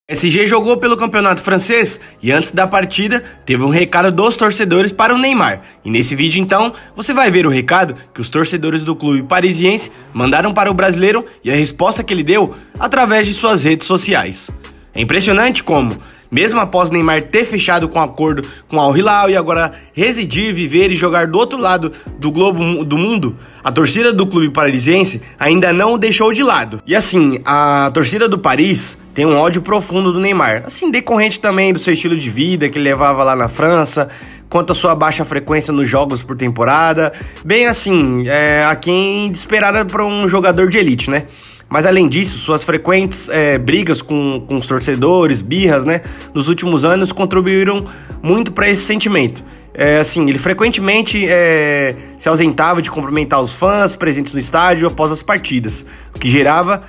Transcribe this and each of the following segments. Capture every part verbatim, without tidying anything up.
P S G jogou pelo campeonato francês e antes da partida teve um recado dos torcedores para o Neymar. E nesse vídeo então você vai ver o recado que os torcedores do clube parisiense mandaram para o brasileiro e a resposta que ele deu através de suas redes sociais. É impressionante como, mesmo após Neymar ter fechado com um acordo com Al Hilal e agora residir, viver e jogar do outro lado do globo do mundo, a torcida do clube parisiense ainda não o deixou de lado. E assim, a torcida do Paris tem um ódio profundo do Neymar, assim, decorrente também do seu estilo de vida que ele levava lá na França, quanto à sua baixa frequência nos jogos por temporada, bem assim, é, a quem esperada para um jogador de elite, né? Mas além disso, suas frequentes é, brigas com, com os torcedores, birras, né, nos últimos anos contribuíram muito para esse sentimento. É, assim, ele frequentemente é, se ausentava de cumprimentar os fãs presentes no estádio após as partidas, o que gerava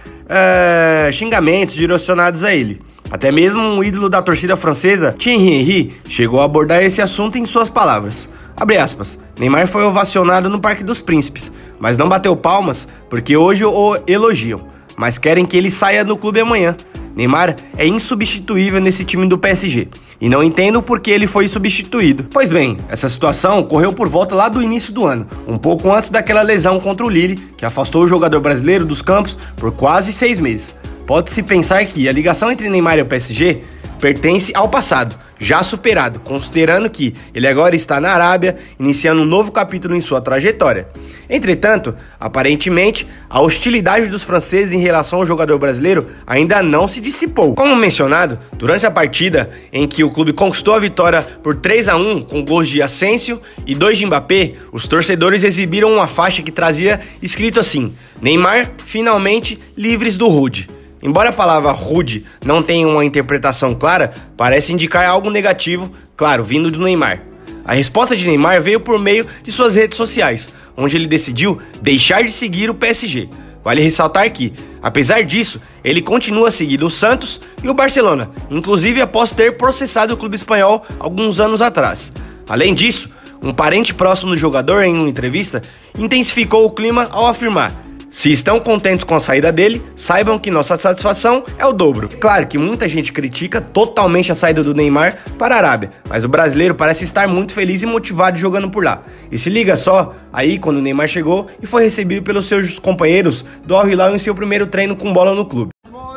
é, xingamentos direcionados a ele. Até mesmo um ídolo da torcida francesa, Thierry Henry, chegou a abordar esse assunto em suas palavras. Abre aspas, Neymar foi ovacionado no Parque dos Príncipes, mas não bateu palmas porque hoje o elogiam, mas querem que ele saia do clube amanhã. Neymar é insubstituível nesse time do P S G, e não entendo por que ele foi substituído. Pois bem, essa situação ocorreu por volta lá do início do ano, um pouco antes daquela lesão contra o Lille, que afastou o jogador brasileiro dos campos por quase seis meses. Pode-se pensar que a ligação entre Neymar e o P S G pertence ao passado, já superado, considerando que ele agora está na Arábia, iniciando um novo capítulo em sua trajetória. Entretanto, aparentemente, a hostilidade dos franceses em relação ao jogador brasileiro ainda não se dissipou. Como mencionado, durante a partida em que o clube conquistou a vitória por três a um com gols de Asensio e dois de Mbappé, os torcedores exibiram uma faixa que trazia escrito assim: Neymar finalmente livres do rude. Embora a palavra rude não tenha uma interpretação clara, parece indicar algo negativo, claro, vindo do Neymar. A resposta de Neymar veio por meio de suas redes sociais, onde ele decidiu deixar de seguir o P S G. Vale ressaltar que, apesar disso, ele continua seguindo o Santos e o Barcelona, inclusive após ter processado o clube espanhol alguns anos atrás. Além disso, um parente próximo do jogador, em uma entrevista, intensificou o clima ao afirmar: se estão contentes com a saída dele, saibam que nossa satisfação é o dobro. Claro que muita gente critica totalmente a saída do Neymar para a Arábia, mas o brasileiro parece estar muito feliz e motivado jogando por lá. E se liga só, aí quando o Neymar chegou e foi recebido pelos seus companheiros do Al Hilal em seu primeiro treino com bola no clube.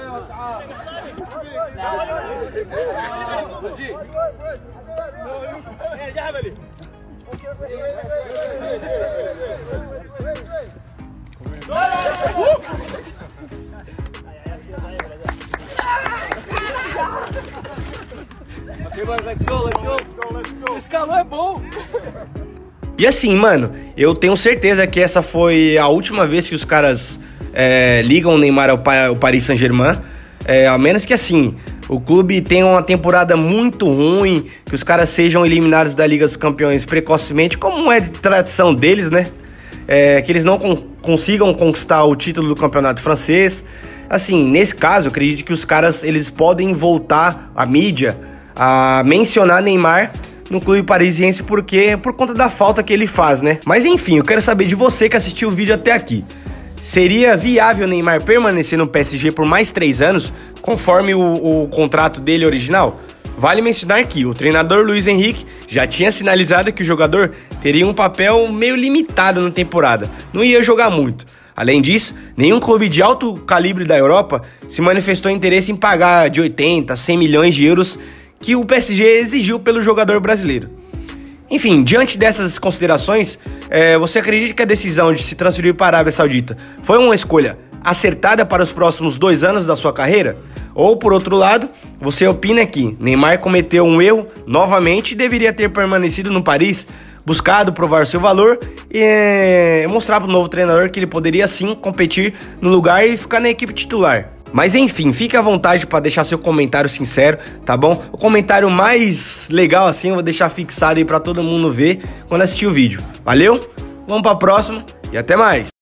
Let's go, let's go, let's go, let's go. Esse calor é bom. E assim, mano, eu tenho certeza que essa foi a última vez que os caras é, ligam o Neymar ao, ao Paris Saint-Germain, é, a menos que assim, o clube tenha uma temporada muito ruim, que os caras sejam eliminados da Liga dos Campeões precocemente, como é de tradição deles, né? É, que eles não con consigam conquistar o título do campeonato francês. Assim, nesse caso, eu acredito que os caras eles podem voltar à mídia a mencionar Neymar no clube parisiense porque por conta da falta que ele faz, né? Mas enfim, eu quero saber de você que assistiu o vídeo até aqui. Seria viável Neymar permanecer no P S G por mais três anos, conforme o, o contrato dele original? Vale mencionar que o treinador Luiz Henrique já tinha sinalizado que o jogador teria um papel meio limitado na temporada, não ia jogar muito. Além disso, nenhum clube de alto calibre da Europa se manifestou interesse em pagar de oitenta, cem milhões de euros que o P S G exigiu pelo jogador brasileiro. Enfim, diante dessas considerações, é, você acredita que a decisão de se transferir para a Arábia Saudita foi uma escolha acertada para os próximos dois anos da sua carreira? Ou, por outro lado, você opina que Neymar cometeu um erro novamente e deveria ter permanecido no Paris, buscado provar seu valor e é, mostrar para o novo treinador que ele poderia sim competir no lugar e ficar na equipe titular? Mas enfim, fique à vontade para deixar seu comentário sincero, tá bom? O comentário mais legal assim eu vou deixar fixado aí para todo mundo ver quando assistir o vídeo. Valeu? Vamos para a próxima e até mais!